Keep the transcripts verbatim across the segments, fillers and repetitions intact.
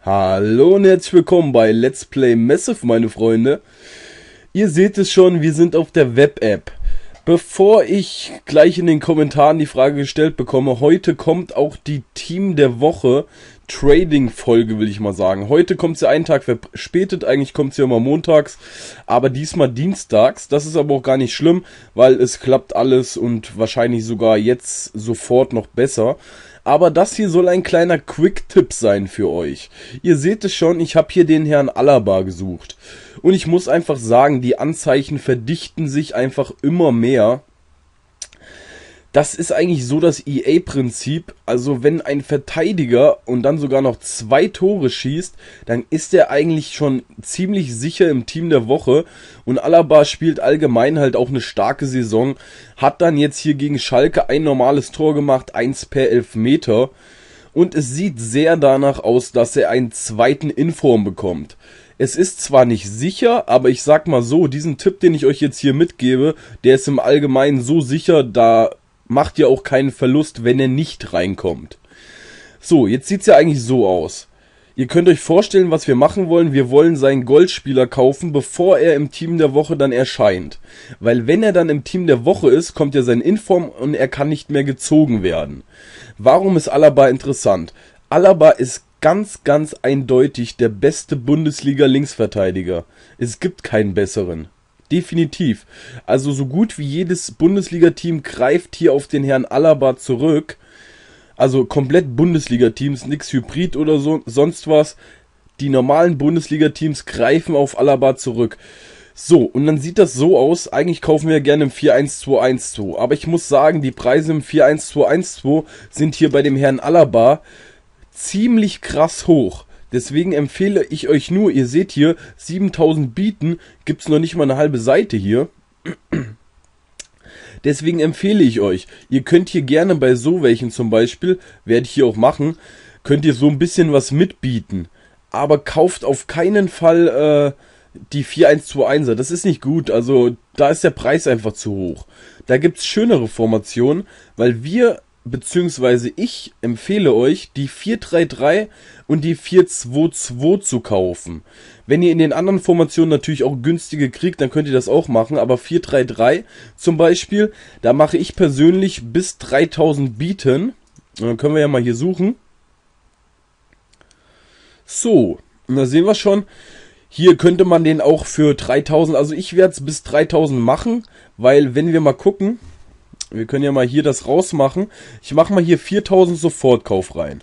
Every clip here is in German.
Hallo und herzlich willkommen bei Let's Play Massive, meine Freunde. Ihr seht es schon, wir sind auf der Web-App. Bevor ich gleich in den Kommentaren die Frage gestellt bekomme, heute kommt auch die Team der Woche Trading-Folge, will ich mal sagen. Heute kommt sie einen Tag verspätet, eigentlich kommt sie immer montags, aber diesmal dienstags. Das ist aber auch gar nicht schlimm, weil es klappt alles und wahrscheinlich sogar jetzt sofort noch besser. Aber das hier soll ein kleiner Quick-Tipp sein für euch. Ihr seht es schon, ich habe hier den Herrn Alaba gesucht. Und ich muss einfach sagen, die Anzeichen verdichten sich einfach immer mehr. Das ist eigentlich so das E A-Prinzip. Also wenn ein Verteidiger und dann sogar noch zwei Tore schießt, dann ist er eigentlich schon ziemlich sicher im Team der Woche. Und Alaba spielt allgemein halt auch eine starke Saison. Hat dann jetzt hier gegen Schalke ein normales Tor gemacht, eins per Elfmeter. Und es sieht sehr danach aus, dass er einen zweiten Inform bekommt. Es ist zwar nicht sicher, aber ich sag mal so, diesen Tipp, den ich euch jetzt hier mitgebe, der ist im Allgemeinen so sicher, da macht ihr auch keinen Verlust, wenn er nicht reinkommt. So, jetzt sieht's ja eigentlich so aus. Ihr könnt euch vorstellen, was wir machen wollen. Wir wollen seinen Goldspieler kaufen, bevor er im Team der Woche dann erscheint. Weil wenn er dann im Team der Woche ist, kommt ja sein Inform und er kann nicht mehr gezogen werden. Warum ist Alaba interessant? Alaba ist ganz, ganz eindeutig der beste Bundesliga-Linksverteidiger. Es gibt keinen besseren. Definitiv. Also so gut wie jedes Bundesliga-Team greift hier auf den Herrn Alaba zurück. Also komplett Bundesliga-Teams, nix Hybrid oder so, sonst was. Die normalen Bundesliga-Teams greifen auf Alaba zurück. So, und dann sieht das so aus, eigentlich kaufen wir gerne im vier eins zwei eins zwei. Aber ich muss sagen, die Preise im vier eins zwei eins zwei sind hier bei dem Herrn Alaba ziemlich krass hoch. Deswegen empfehle ich euch nur, ihr seht hier, siebentausend bieten, gibt es noch nicht mal eine halbe Seite hier. Deswegen empfehle ich euch, ihr könnt hier gerne bei so welchen zum Beispiel, werde ich hier auch machen, könnt ihr so ein bisschen was mitbieten. Aber kauft auf keinen Fall äh, die vier eins zwei einser, das ist nicht gut, also da ist der Preis einfach zu hoch. Da gibt es schönere Formationen, weil wir beziehungsweise ich empfehle euch, die vier drei drei und die vier zwei zwei zu kaufen. Wenn ihr in den anderen Formationen natürlich auch günstige kriegt, dann könnt ihr das auch machen, aber vier drei drei zum Beispiel, da mache ich persönlich bis dreitausend bieten. Und dann können wir ja mal hier suchen. So, und da sehen wir schon, hier könnte man den auch für dreitausend, also ich werde es bis dreitausend machen, weil wenn wir mal gucken, wir können ja mal hier das rausmachen. Ich mache mal hier viertausend Sofortkauf rein.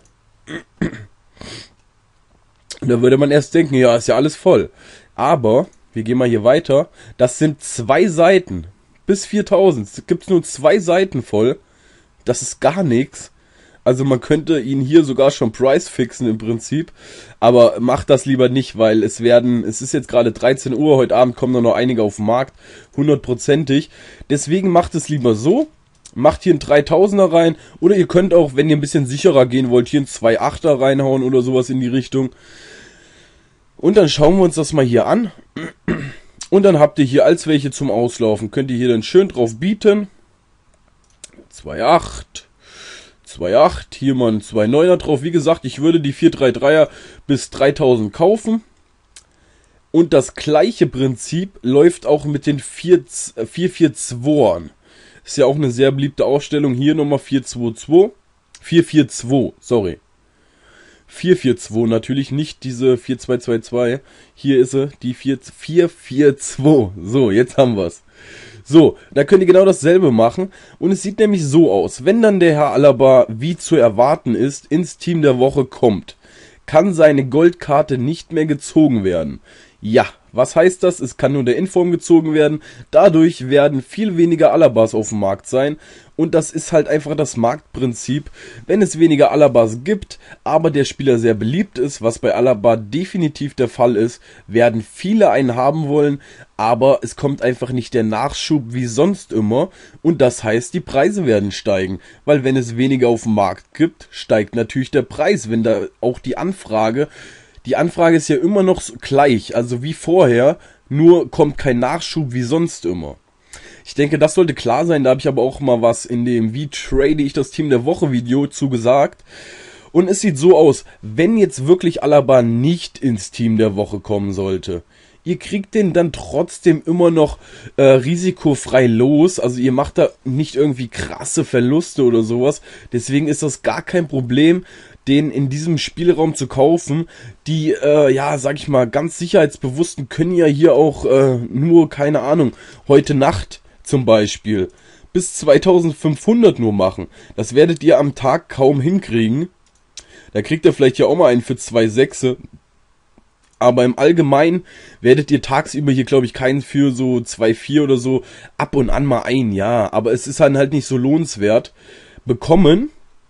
Da würde man erst denken, ja, ist ja alles voll. Aber, wir gehen mal hier weiter. Das sind zwei Seiten. Bis viertausend. Es gibt nur zwei Seiten voll. Das ist gar nichts. Also man könnte ihn hier sogar schon Price fixen im Prinzip. Aber macht das lieber nicht, weil es werden, es ist jetzt gerade dreizehn Uhr, heute Abend kommen noch einige auf den Markt. Hundertprozentig. Deswegen macht es lieber so. Macht hier einen dreitausender rein. Oder ihr könnt auch, wenn ihr ein bisschen sicherer gehen wollt, hier einen zwei achter reinhauen oder sowas in die Richtung. Und dann schauen wir uns das mal hier an. Und dann habt ihr hier als welche zum Auslaufen. Könnt ihr hier dann schön drauf bieten. zwei acht. zwei acht, hier mal ein zwei neuner drauf. Wie gesagt, ich würde die vier drei dreier bis dreitausend kaufen. Und das gleiche Prinzip läuft auch mit den vier vier zweiern. Ist ja auch eine sehr beliebte Ausstellung. Hier nochmal vier zwei zwei. vier vier zwei, sorry. vier vier zwei, natürlich nicht diese vier zwei zwei zwei. Hier ist sie, die vier vier zwei. So, jetzt haben wir es. So, da könnt ihr genau dasselbe machen. Und es sieht nämlich so aus. Wenn dann der Herr Alaba, wie zu erwarten ist, ins Team der Woche kommt, kann seine Goldkarte nicht mehr gezogen werden. Ja, was heißt das? Es kann nur der Inform gezogen werden. Dadurch werden viel weniger Alabas auf dem Markt sein. Und das ist halt einfach das Marktprinzip. Wenn es weniger Alabas gibt, aber der Spieler sehr beliebt ist, was bei Alaba definitiv der Fall ist, werden viele einen haben wollen. Aber es kommt einfach nicht der Nachschub wie sonst immer. Und das heißt, die Preise werden steigen. Weil wenn es weniger auf dem Markt gibt, steigt natürlich der Preis. Wenn da auch die Anfrage... Die Anfrage ist ja immer noch gleich, also wie vorher, nur kommt kein Nachschub wie sonst immer. Ich denke, das sollte klar sein, da habe ich aber auch mal was in dem Wie trade ich das Team der Woche Video zu gesagt. Und es sieht so aus, wenn jetzt wirklich Alaba nicht ins Team der Woche kommen sollte, ihr kriegt den dann trotzdem immer noch äh, risikofrei los. Also ihr macht da nicht irgendwie krasse Verluste oder sowas. Deswegen ist das gar kein Problem, den in diesem Spielraum zu kaufen. Die, äh, ja, sag ich mal, ganz Sicherheitsbewussten können ja hier auch äh, nur, keine Ahnung, heute Nacht zum Beispiel bis zweitausendfünfhundert nur machen. Das werdet ihr am Tag kaum hinkriegen. Da kriegt ihr vielleicht ja auch mal einen für zwei Komma sechs. Aber im Allgemeinen werdet ihr tagsüber hier, glaube ich, keinen für so zwei Komma vier oder so, ab und an mal ein, ja. Aber es ist dann halt nicht so lohnenswert, bekommen.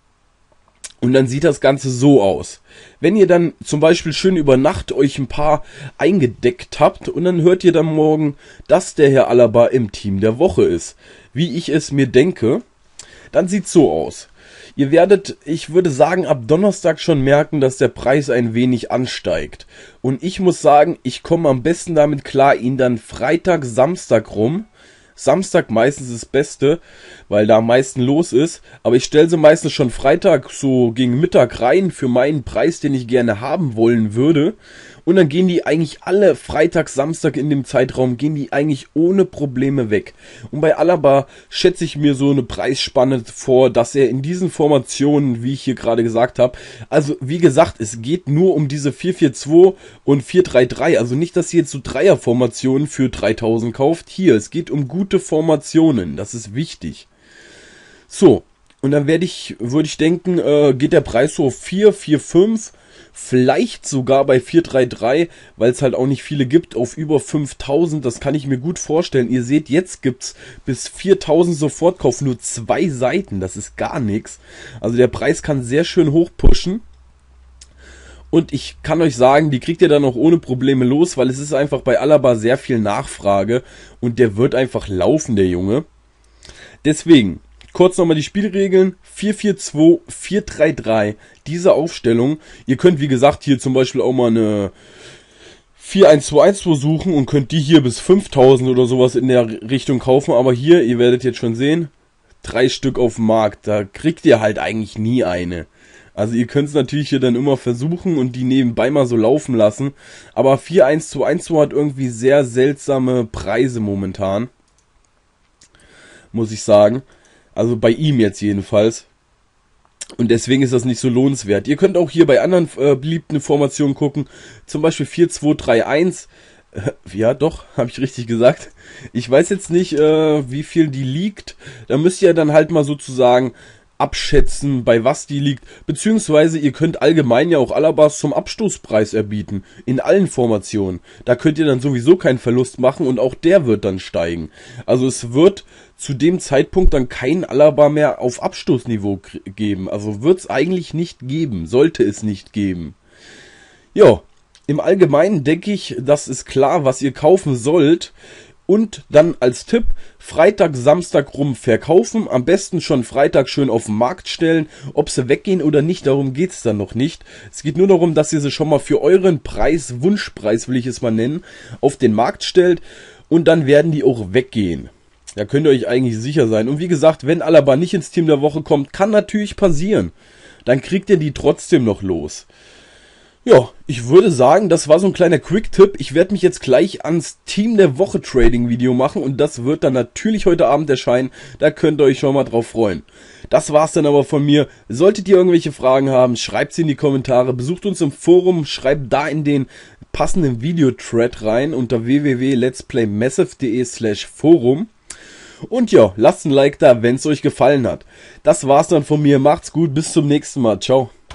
Und dann sieht das Ganze so aus. Wenn ihr dann zum Beispiel schön über Nacht euch ein paar eingedeckt habt und dann hört ihr dann morgen, dass der Herr Alaba im Team der Woche ist, wie ich es mir denke, dann sieht's so aus. Ihr werdet, ich würde sagen, ab Donnerstag schon merken, dass der Preis ein wenig ansteigt. Und ich muss sagen, ich komme am besten damit klar, ihn dann Freitag, Samstag rum. Samstag meistens das Beste, weil da am meisten los ist. Aber ich stelle sie meistens schon Freitag so gegen Mittag rein für meinen Preis, den ich gerne haben wollen würde. Und dann gehen die eigentlich alle Freitag, Samstag in dem Zeitraum, gehen die eigentlich ohne Probleme weg. Und bei Alaba schätze ich mir so eine Preisspanne vor, dass er in diesen Formationen, wie ich hier gerade gesagt habe, also wie gesagt, es geht nur um diese vier vier zwei und vier drei drei. Also nicht, dass ihr jetzt so Dreierformationen für dreitausend kauft. Hier, es geht um gute Formationen. Das ist wichtig. So, und dann werde ich, würde ich denken, äh, geht der Preis so auf vier, vier, fünf. Vielleicht sogar bei vier drei drei, weil es halt auch nicht viele gibt, auf über fünftausend. Das kann ich mir gut vorstellen. Ihr seht, jetzt gibt's bis viertausend Sofortkauf nur zwei Seiten. Das ist gar nichts. Also der Preis kann sehr schön hoch pushen. Und ich kann euch sagen, die kriegt ihr dann auch ohne Probleme los, weil es ist einfach bei Alaba sehr viel Nachfrage. Und der wird einfach laufen, der Junge. Deswegen, kurz nochmal die Spielregeln. vier vier zwei, vier drei drei. Diese Aufstellung. Ihr könnt, wie gesagt, hier zum Beispiel auch mal eine vier eins zwei eins zwei suchen und könnt die hier bis fünftausend oder sowas in der Richtung kaufen. Aber hier, ihr werdet jetzt schon sehen, drei Stück auf dem Markt. Da kriegt ihr halt eigentlich nie eine. Also ihr könnt es natürlich hier dann immer versuchen und die nebenbei mal so laufen lassen. Aber vier eins zwei eins zwei hat irgendwie sehr seltsame Preise momentan. Muss ich sagen. Also bei ihm jetzt jedenfalls. Und deswegen ist das nicht so lohnenswert. Ihr könnt auch hier bei anderen äh, beliebten Formationen gucken. Zum Beispiel vier zwei drei eins. Äh, ja, doch, habe ich richtig gesagt. Ich weiß jetzt nicht, äh, wie viel die liegt. Da müsst ihr dann halt mal sozusagen abschätzen, bei was die liegt. Beziehungsweise ihr könnt allgemein ja auch Alabas zum Abstoßpreis erbieten. In allen Formationen. Da könnt ihr dann sowieso keinen Verlust machen und auch der wird dann steigen. Also es wird zu dem Zeitpunkt dann kein Alaba mehr auf Abstoßniveau geben. Also wird es eigentlich nicht geben. Sollte es nicht geben. Ja, im Allgemeinen denke ich, das ist klar, was ihr kaufen sollt. Und dann als Tipp, Freitag, Samstag rum verkaufen. Am besten schon Freitag schön auf den Markt stellen. Ob sie weggehen oder nicht, darum geht es dann noch nicht. Es geht nur darum, dass ihr sie schon mal für euren Preis, Wunschpreis will ich es mal nennen, auf den Markt stellt. Und dann werden die auch weggehen. Da könnt ihr euch eigentlich sicher sein. Und wie gesagt, wenn Alaba nicht ins Team der Woche kommt, kann natürlich passieren. Dann kriegt ihr die trotzdem noch los. Ja, ich würde sagen, das war so ein kleiner Quick-Tipp. Ich werde mich jetzt gleich ans Team der Woche Trading-Video machen und das wird dann natürlich heute Abend erscheinen. Da könnt ihr euch schon mal drauf freuen. Das war's dann aber von mir. Solltet ihr irgendwelche Fragen haben, schreibt sie in die Kommentare. Besucht uns im Forum, schreibt da in den passenden Video-Thread rein unter w w w punkt lets play massive punkt de slash forum. Und ja, lasst ein Like da, wenn es euch gefallen hat. Das war's dann von mir. Macht's gut, bis zum nächsten Mal. Ciao.